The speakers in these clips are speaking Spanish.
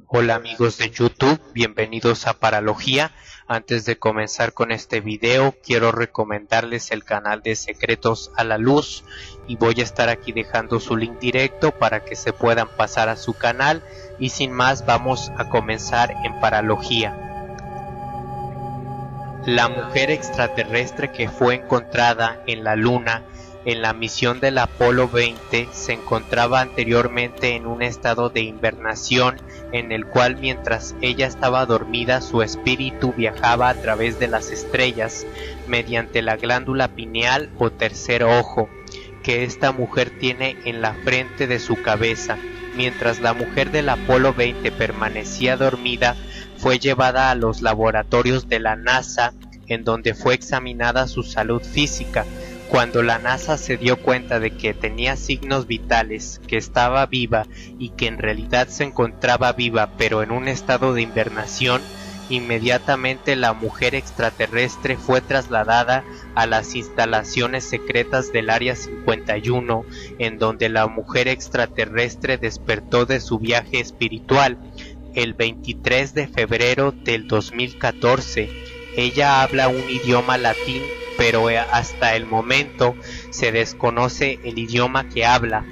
Hola amigos de YouTube, bienvenidos a Paralogía. Antes de comenzar con este video, quiero recomendarles el canal de Secretos a la Luz y voy a estar aquí dejando su link directo para que se puedan pasar a su canal. Y sin más, vamos a comenzar en Paralogía. La mujer extraterrestre que fue encontrada en la Luna en la misión del Apolo 20 se encontraba anteriormente en un estado de hibernación en el cual mientras ella estaba dormida su espíritu viajaba a través de las estrellas mediante la glándula pineal o tercer ojo que esta mujer tiene en la frente de su cabeza. Mientras la mujer del Apolo 20 permanecía dormida, fue llevada a los laboratorios de la NASA en donde fue examinada su salud física. Cuando la NASA se dio cuenta de que tenía signos vitales, que estaba viva y que en realidad se encontraba viva pero en un estado de hibernación, inmediatamente la mujer extraterrestre fue trasladada a las instalaciones secretas del Área 51, en donde la mujer extraterrestre despertó de su viaje espiritual el 23 de febrero del 2014. Ella habla un idioma latín, pero hasta el momento se desconoce el idioma que habla.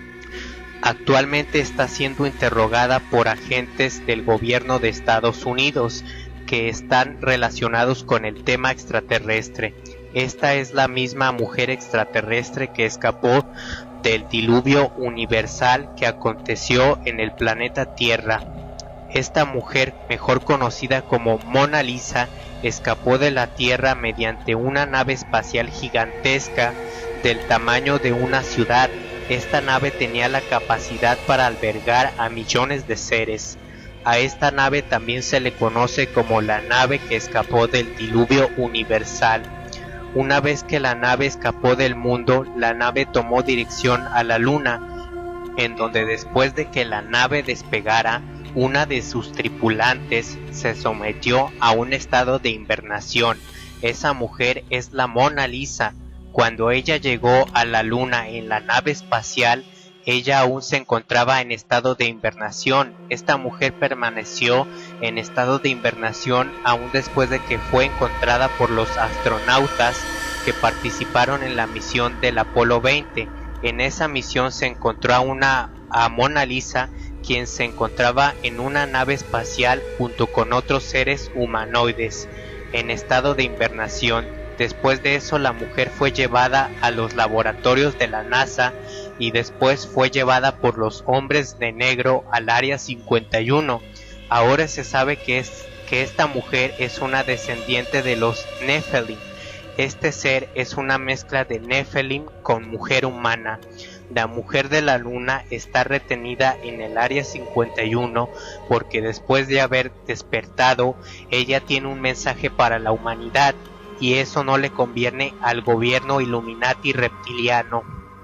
Actualmente está siendo interrogada por agentes del gobierno de Estados Unidos que están relacionados con el tema extraterrestre. Esta es la misma mujer extraterrestre que escapó del diluvio universal que aconteció en el planeta Tierra. Esta mujer, mejor conocida como Mona Lisa, escapó de la Tierra mediante una nave espacial gigantesca del tamaño de una ciudad. Esta nave tenía la capacidad para albergar a millones de seres. A esta nave también se le conoce como la nave que escapó del diluvio universal. Una vez que la nave escapó del mundo, la nave tomó dirección a la Luna, en donde después de que la nave despegara, una de sus tripulantes se sometió a un estado de hibernación. Esa mujer es la Mona Lisa. Cuando ella llegó a la Luna en la nave espacial, ella aún se encontraba en estado de hibernación. Esta mujer permaneció en estado de hibernación aún después de que fue encontrada por los astronautas que participaron en la misión del Apolo 20. En esa misión se encontró a Mona Lisa, quien se encontraba en una nave espacial junto con otros seres humanoides en estado de hibernación. Después de eso, la mujer fue llevada a los laboratorios de la NASA y después fue llevada por los hombres de negro al Área 51. Ahora se sabe que esta mujer es una descendiente de los Nephilim. Este ser es una mezcla de Nephilim con mujer humana. La mujer de la Luna está retenida en el Área 51 porque después de haber despertado, ella tiene un mensaje para la humanidad y eso no le conviene al gobierno Illuminati reptiliano.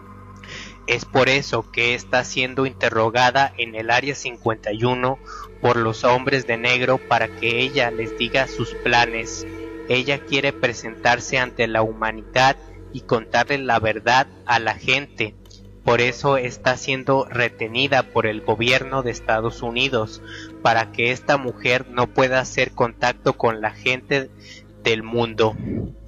Es por eso que está siendo interrogada en el Área 51 por los hombres de negro para que ella les diga sus planes. Ella quiere presentarse ante la humanidad y contarle la verdad a la gente. Por eso está siendo retenida por el gobierno de Estados Unidos, para que esta mujer no pueda hacer contacto con la gente del mundo.